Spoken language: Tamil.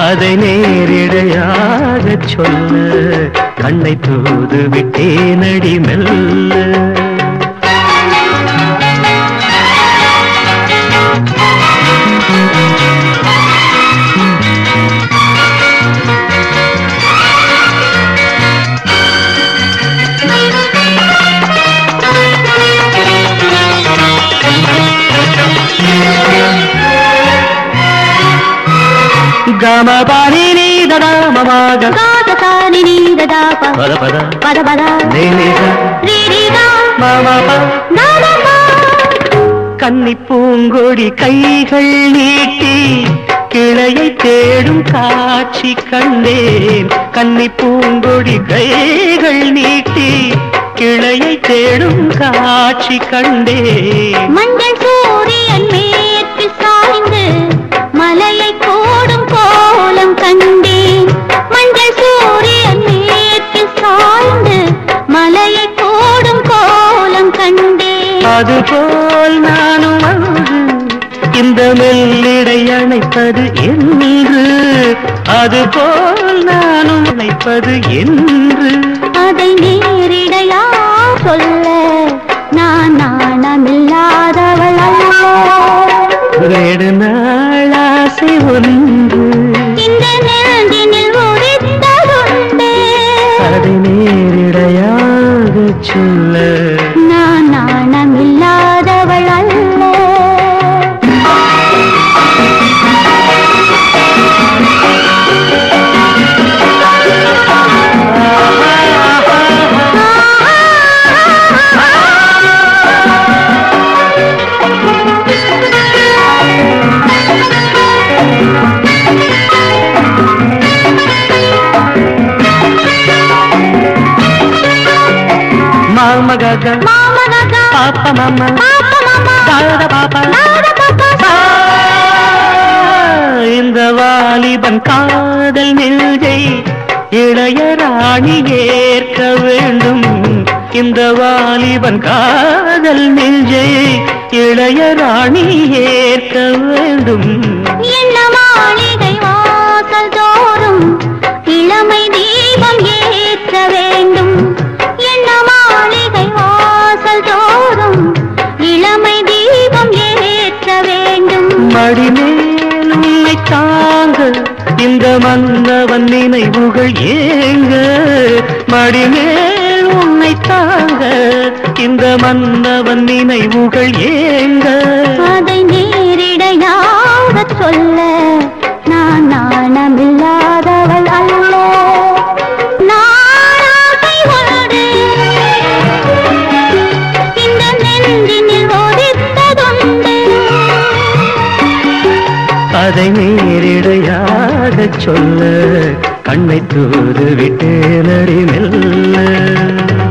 அதை நேரிடையாக சொல்ல கண்ணை தூது விட்டேனடி மெல்ல. గమ పాని నీ దదా మమగ గాద సాని నీ దదా పద పద పద పద నీ నీ రీ రీ గా మమ ప నా నా ప. கன்னி பூங்கொடி கைகள் நீட்டி கிளையை தேடும் காட்சி கண்டேன். கன்னி பூங்கொடி கைகள் நீட்டி கிளையை தேடும் காட்சி கண்டேன். மஞ்சள் சூரியன் மேற்கு சாய்ந்து மலையை கோடும் கோலம் கண்டேன். மஞ்சள் சூரியன் மேற்கு சாய்ந்து மலையை கோடும் கோலம் கண்டேன். அதுபோல் நானும் அன்று இந்த மெல்லிடை அணைப்பது என்று. அதுபோல் நானும் அணைப்பது என்று. அதை நேரிடையா சொல்ல நான் நாணமில்லாதவள் அல்ல. வேடு நாளாசை ஒன்று இந்த நெஞ்சினில் உரித்ததுண்டு. அதை நேரிடையாக சொல்ல நான் நாணமில்லாதவள் அல்ல. Mama gaga, papa mama, dada papa. இந்த வாலிபன் காதல் நெஞ்சை இளைய ராணி ஏற்க வேண்டும். இந்த வாலிபன் காதல் நெஞ்சை இளைய ராணி ஏற்க வேண்டும். என்ன மாளிகை வாசல் தோறும் இளமை தீபம் ஏற்ற வேண்டும். என்ன மாளிகை வாசல் தோறும் இளமை தீபம் ஏற்ற வேண்டும். மடிமேல் உன்னை தாங்க இந்த மன்னவன் நினைவுகள் ஏங்க. மடிமேல் உன்னை தாங்க இந்த மன்னவன் நினைவுகள் ஏங்க. அதை நேரிடையாக சொல்ல நான் நாணமில்லாதவள் அல்ல. நாளாசை ஒன்று இந்த நெஞ்சினில் ஒதித்ததுண்டு. அதை நேரிடையாக சொல்ல கண்ணை தூது விட்டேனடி மெல்ல.